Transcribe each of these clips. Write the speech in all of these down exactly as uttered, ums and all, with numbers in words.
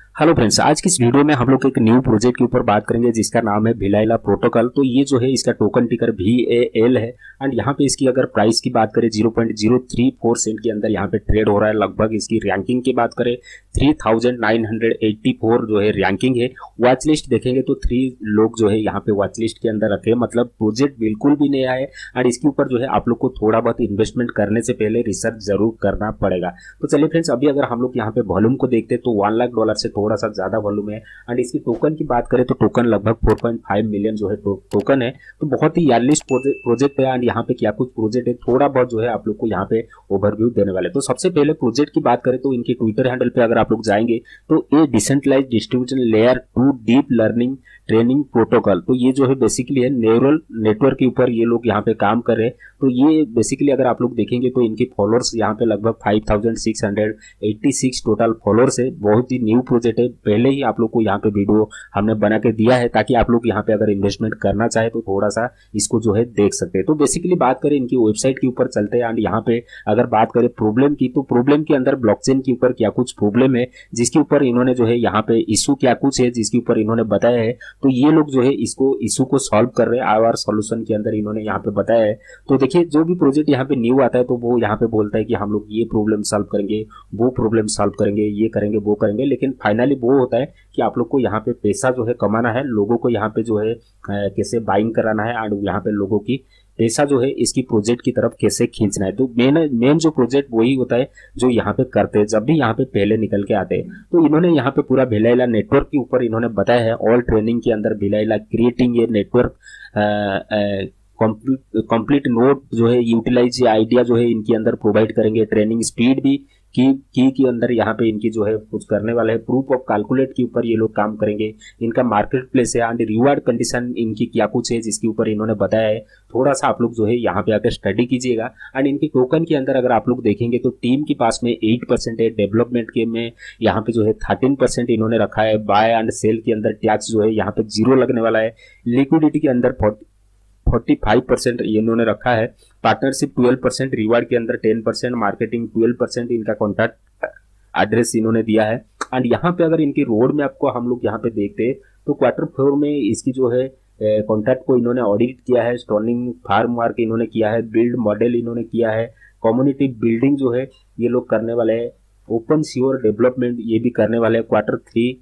Hello friends, आज की इस वीडियो में हम लोग एक न्यू प्रोजेक्ट के ऊपर बात करेंगे जिसका नाम है भिलाइला प्रोटोकॉल। तो ये जो है इसका token ticker V A L है एंड यहाँ पे इसकी अगर प्राइस की बात करें zero point zero three four cent के अंदर यहाँ पे ट्रेड हो रहा है। लगभग इसकी रैंकिंग की बात करें three thousand nine hundred eighty four जो है रैंकिंग है। वॉच लिस्ट देखेंगे तो थ्री लोग जो है यहाँ पे वॉच लिस्ट के अंदर रखे, मतलब प्रोजेक्ट बिल्कुल भी नया है एंड इसके ऊपर जो है आप लोग को थोड़ा बहुत इन्वेस्टमेंट करने से पहले रिसर्च जरूर करना पड़ेगा। तो चलिए फ्रेंड्स, अभी अगर हम लोग यहाँ पे वॉल्यूम को देखते हैं तो वन लाख डॉलर से थोड़ा सा ज्यादा वॉल्यूम है एंड इसकी टोकन की बात करें तो टोकन लगभग फोर पॉइंट फाइव मिलियन जो है टो, टोकन है। तो बहुत ही यारलिस्ट प्रोजेक्ट है एंड यहाँ पे क्या कुछ प्रोजेक्ट है थोड़ा बहुत जो है आप लोग को यहाँ पे ओवरव्यू देने वाले। तो सबसे पहले प्रोजेक्ट की बात करें तो इनकी ट्विटर हैंडल पे अगर आप लोग जाएंगे तो ये decentralize distribution layer two deep learning training protocol, तो ये जो है बेसिकली है न्यूरल नेटवर्क के ऊपर ये लोग यहाँ पे काम कर रहे हैं। तो ये बेसिकली अगर आप लोग देखेंगे तो इनके फॉलोअर्स यहाँ पे लगभग five thousand six hundred eighty six total followers है। बहुत ही न्यू प्रोजेक्ट है, पहले ही आप लोग को यहाँ पे वीडियो हमने बना के दिया है ताकि आप लोग यहाँ पे अगर इन्वेस्टमेंट करना चाहे तो थोड़ा सा इसको जो है देख सकते हैं। तो बेसिकली बात करें इनकी वेबसाइट के ऊपर चलते हैं एंड यहाँ पे अगर बात करें प्रॉब्लम की तो प्रॉब्लम के अंदर ब्लॉकचेन के ऊपर क्या कुछ प्रॉब्लम है जिसके ऊपर इन्होंने जो है यहाँ पे इशू क्या कुछ है जिसके ऊपर इन्होंने बताया है। तो ये लोग जो है इसको इशू को सॉल्व कर रहे हैं आवर सॉल्यूशन के अंदर इन्होंने यहाँ पे बताया है। तो देखिए जो भी प्रोजेक्ट यहाँ पे न्यू आता है तो वो यहाँ पे बोलता है कि हम लोग ये प्रॉब्लम सॉल्व करेंगे, वो प्रॉब्लम सॉल्व करेंगे, ये करेंगे, वो करेंगे, लेकिन फाइनली वो होता है कि आप लोग को यहाँ पे पैसा जो है कमाना है, लोगों को यहाँ पे जो है कैसे बाइंग कराना है एंड यहाँ पे लोगों की पैसा जो है इसकी प्रोजेक्ट की तरफ कैसे खींचना है। तो मेन मेन जो प्रोजेक्ट वही होता है जो यहाँ पे करते हैं जब भी यहाँ पे पहले निकल के आते हैं। तो इन्होंने यहाँ पे पूरा भिलाइला नेटवर्क के ऊपर इन्होंने बताया है ऑल ट्रेनिंग के अंदर भिलाइला क्रिएटिंग ये नेटवर्क कंप्लीट नोट जो है यूटिलाइज आइडिया जो है इनके अंदर प्रोवाइड करेंगे। ट्रेनिंग स्पीड भी की की के अंदर यहाँ पे इनकी जो है कुछ करने वाला है। प्रूफ ऑफ कैलकुलेट के ऊपर ये लोग काम करेंगे। इनका मार्केट प्लेस है एंड रिवार्ड कंडीशन इनकी क्या कुछ है जिसके ऊपर इन्होंने बताया है। थोड़ा सा आप लोग जो है यहाँ पे आकर स्टडी कीजिएगा एंड इनके टोकन के अंदर अगर आप लोग देखेंगे तो टीम के पास में एट परसेंट है, डेवलपमेंट के में यहाँ पे जो है थर्टीन परसेंट इन्होंने रखा है, बाय एंड सेल के अंदर टैक्स जो है यहाँ पे जीरो लगने वाला है, लिक्विडिटी के अंदर फोर्टी फाइव परसेंट इन्होंने रखा है, पार्टनरशिप ट्वेल्व परसेंट, रिवार्ड के अंदर ten percent, marketing twelve percent, इनका कॉन्टैक्ट एड्रेस इन्होंने दिया है। एंड यहाँ पे अगर इनकी रोड मैप को हम लोग यहाँ पे देखते हैं तो क्वार्टर फोर में इसकी जो है कॉन्टैक्ट को इन्होंने ऑडिट किया है, स्टोनिंग फार्म वर्क इन्होंने किया है, बिल्ड मॉडल इन्होंने किया है, कम्युनिटी बिल्डिंग जो है ये लोग करने वाले हैं, ओपन श्योर डेवलपमेंट ये भी करने वाले हैं quarter three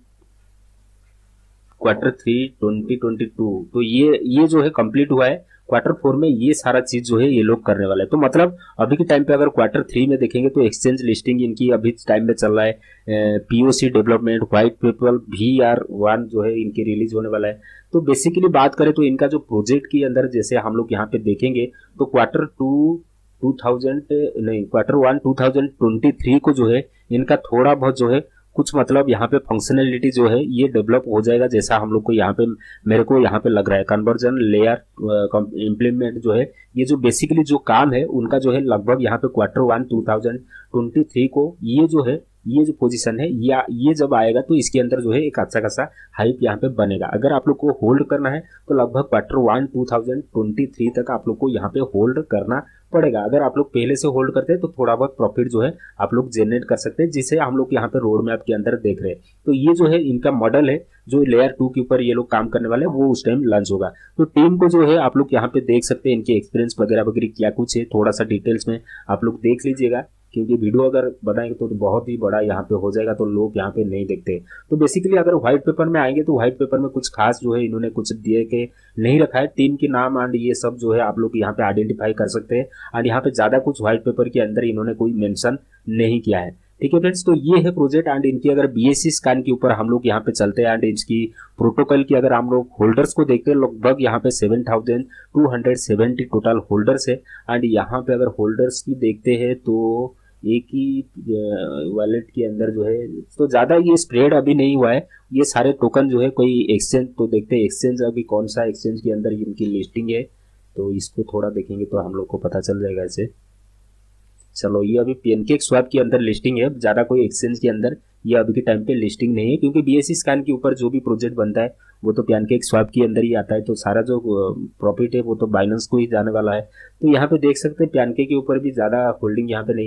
quarter three twenty twenty two. तो ये ये जो है कंप्लीट हुआ है। क्वार्टर फोर में ये सारा चीज जो है ये लोग करने वाले हैं। तो मतलब अभी के टाइम पे अगर क्वार्टर थ्री में देखेंगे तो एक्सचेंज लिस्टिंग इनकी अभी टाइम में चल रहा है, POC development, white paper V R one जो है इनकी रिलीज होने वाला है। तो बेसिकली बात करें तो इनका जो प्रोजेक्ट के अंदर जैसे हम लोग यहाँ पे देखेंगे तो क्वार्टर टू टू थाउजेंड नहीं quarter one two thousand twenty three को जो है इनका थोड़ा बहुत जो है कुछ मतलब यहाँ पे फंक्शनलिटी जो है ये डेवलप हो जाएगा जैसा हम लोग को यहाँ पे मेरे को यहाँ पे लग रहा है। कन्वर्जन लेयर इम्प्लीमेंट जो है ये जो बेसिकली जो काम है उनका जो है लगभग यहाँ पे quarter one two thousand twenty three को ये जो है ये जो पोजीशन है या ये जब आएगा तो इसके अंदर जो है एक अच्छा खासा हाइप यहाँ पे बनेगा। अगर आप लोग को होल्ड करना है तो लगभग quarter one two thousand twenty three तक आप लोग को यहाँ पे होल्ड करना पड़ेगा। अगर आप लोग पहले से होल्ड करते हैं तो थोड़ा बहुत प्रॉफिट जो है आप लोग जनरेट कर सकते हैं, जिसे हम लोग यहाँ पे रोड मैप के अंदर देख रहे हैं। तो ये जो है इनका मॉडल है जो लेयर टू के ऊपर ये लोग काम करने वाले हैं वो उस टाइम लॉन्च होगा। तो टीम को जो है आप लोग यहाँ पे देख सकते हैं, इनके एक्सपीरियंस वगैरह वगैरह क्या कुछ है थोड़ा सा डिटेल्स में आप लोग देख लीजिएगा, क्योंकि वीडियो अगर बनाएंगे तो, तो बहुत ही बड़ा यहाँ पे हो जाएगा तो लोग यहाँ पे नहीं देखते। तो बेसिकली अगर व्हाइट पेपर में आएंगे तो व्हाइट पेपर में कुछ खास जो है इन्होंने कुछ दिए के नहीं रखा है। टीम के नाम एंड ये सब जो है आप लोग यहाँ पे आइडेंटिफाई कर सकते हैं एंड यहाँ पे ज्यादा कुछ व्हाइट पेपर के अंदर इन्होंने कोई मेंशन नहीं किया है। ठीक है फ्रेंड्स, तो ये है प्रोजेक्ट एंड इनकी अगर बीएससी स्कैन के ऊपर हम लोग यहाँ पे चलते हैं एंड इसकी प्रोटोकॉल की अगर हम लोग होल्डर्स को देखते हैं लगभग यहाँ पे seven thousand two hundred seventy total holders है एंड यहाँ पे अगर होल्डर्स की देखते हैं तो एक ही वॉलेट के अंदर जो है तो ज्यादा ये स्प्रेड अभी नहीं हुआ है। ये सारे टोकन जो है कोई एक्सचेंज तो देखते हैं एक्सचेंज अभी कौन सा एक्सचेंज के अंदर इनकी लिस्टिंग है तो इसको थोड़ा देखेंगे तो हम लोग को पता चल जाएगा ऐसे। चलो ये अभी पैनकेक स्वैप के अंदर लिस्टिंग है, ज्यादा कोई एक्सचेंज के अंदर ये अभी के टाइम पे लिस्टिंग नहीं है, क्योंकि बीएससी स्कैन के ऊपर जो भी प्रोजेक्ट बनता है वो तो पैनकेक स्वैप के अंदर ही आता है। तो सारा जो प्रॉफिट है वो तो बाइनेंस को ही जाने वाला है। तो यहाँ पे देख सकते हैं पैनकेक के ऊपर भी ज्यादा होल्डिंग यहाँ पे नहीं है।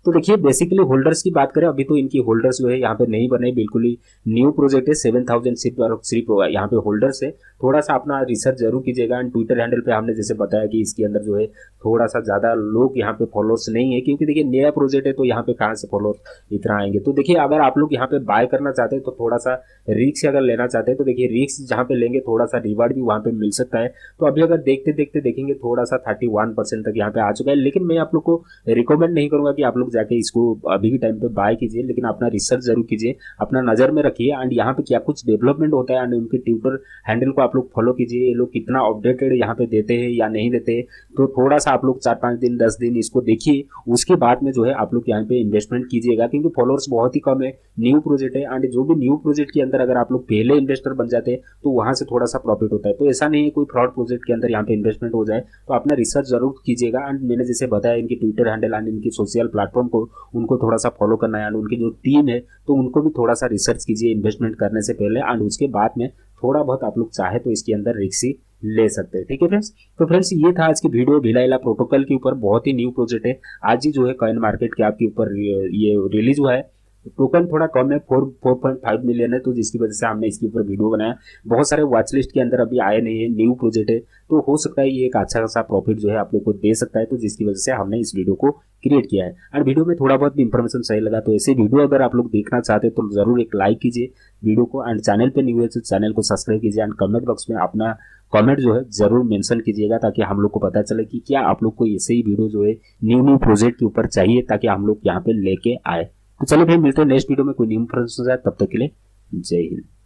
तो देखिए बेसिकली होल्डर्स की बात करें, अभी तो इनकी होल्डर्स जो है यहाँ पे नहीं बने, बिल्कुल ही न्यू प्रोजेक्ट है, सेवन थाउजेंड सिर्फ सिर्फ यहाँ पे होल्डर्स है। थोड़ा सा अपना रिसर्च जरूर कीजिएगा। एंड ट्विटर हैंडल पे हमने जैसे बताया कि इसके अंदर जो है थोड़ा सा ज्यादा लोग यहाँ पे फॉलोअर्स नहीं है, क्योंकि देखिए नया प्रोजेक्ट है तो यहाँ पे कहाँ से फॉलोअर्स इतना आएंगे। तो देखिए अगर आप लोग यहाँ पे बाय करना चाहते हैं तो थोड़ा सा रिस्क अगर लेना चाहते हैं तो देखिए रिस्क जहाँ पे लेंगे थोड़ा सा रिवार्ड भी वहाँ पे मिल सकता है। तो अभी अगर देखते देखते देखेंगे थोड़ा सा थर्टी वन परसेंट तक यहाँ पे आ चुका है, लेकिन मैं आप लोग को रिकमेंड नहीं करूंगा कि आप लोग जाके इसको अभी के टाइम पे बाय कीजिए, लेकिन अपना रिसर्च जरूर कीजिए, अपना नजर में रखिए। एंड यहाँ पे क्या कुछ डेवलपमेंट होता है एंड उनके ट्विटर हैंडल को आप लोग फॉलो कीजिए, ये लोग कितना अपडेटेड यहाँ पे देते हैं या नहीं देते। तो थोड़ा सा आप लोग चार पांच दिन दस दिन इसको देखिए, उसके बाद में जो है आप लोग यहाँ पे इन्वेस्टमेंट कीजिएगा, क्योंकि फॉलोअर्स बहुत ही कम है, न्यू प्रोजेक्ट है। एंड जो भी न्यू प्रोजेक्ट के अंदर अगर आप लोग पहले इन्वेस्टर बन जाते हैं तो वहां से थोड़ा सा प्रॉफिट होता है। तो ऐसा नहीं है कोई फ्रॉड प्रोजेक्ट के अंदर यहाँ पे इन्वेस्टमेंट हो जाए, तो अपना रिसर्च जरूर कीजिएगा। एंड मैंने जैसे बताया इनकी ट्विटर हैंडल एंड इनकी सोशल प्लेटफॉर्म को उनको थोड़ा सा फॉलो करना है, एंड उनकी जो टीम है तो उनको भी थोड़ा सा रिसर्च कीजिए इन्वेस्टमेंट करने से पहले, एंड उसके बाद में थोड़ा बहुत आप लोग चाहे तो इसके अंदर रिस्क ले सकते हैं। ठीक है फ्रेंड्स, तो फ्रेंड्स ये था आज की वीडियो भिलाइला प्रोटोकॉल के ऊपर, बहुत ही न्यू प्रोजेक्ट है, आज ही जो है कॉइन मार्केट के आपके ऊपर ये रिलीज हुआ है। टोकन थोड़ा कम है, four four point five million है, तो जिसकी वजह से हमने इसके ऊपर वीडियो बनाया। बहुत सारे वॉच लिस्ट के अंदर अभी आए नहीं है, न्यू प्रोजेक्ट है, तो हो सकता है ये एक अच्छा खासा प्रॉफिट जो है आप लोग को दे सकता है, तो जिसकी वजह से हमने इस वीडियो को क्रिएट किया है। और वीडियो में थोड़ा बहुत भी इंफॉर्मेशन सही लगा तो ऐसे वीडियो अगर आप लोग देखना चाहते हैं तो जरूर एक लाइक कीजिए वीडियो को, एंड चैनल पे न्यू है तो चैनल को सब्सक्राइब कीजिए, एंड कमेंट बॉक्स में अपना कमेंट जो है जरूर मेंशन कीजिएगा, ताकि हम लोग को पता चले कि क्या आप लोग को ऐसे ही वीडियो जो है न्यू न्यू प्रोजेक्ट के ऊपर चाहिए, ताकि हम लोग यहाँ पे लेके आए। तो चलिए फिर मिलते हैं नेक्स्ट वीडियो में कोई न्यू इंफॉर्मेशन, तब तक के लिए जय हिंद।